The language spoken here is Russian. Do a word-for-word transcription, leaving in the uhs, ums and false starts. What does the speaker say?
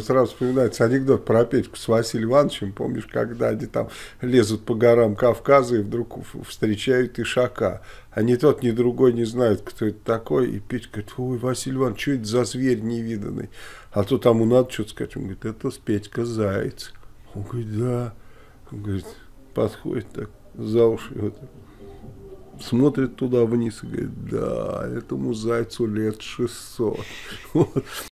сразу вспоминается анекдот про Петьку с Василием Ивановичем. Помнишь, когда они там лезут по горам Кавказа и вдруг встречают ишака. А ни тот, ни другой не знают, кто это такой. И Петька говорит: ой, Василий Иванович, что это за зверь невиданный? А то тому надо что-то сказать. Он говорит: это Петька Заяц. Он говорит: да. Он говорит, подходит так за уши, вот, смотрит туда вниз и говорит: да, этому зайцу лет шестьсот. Вот.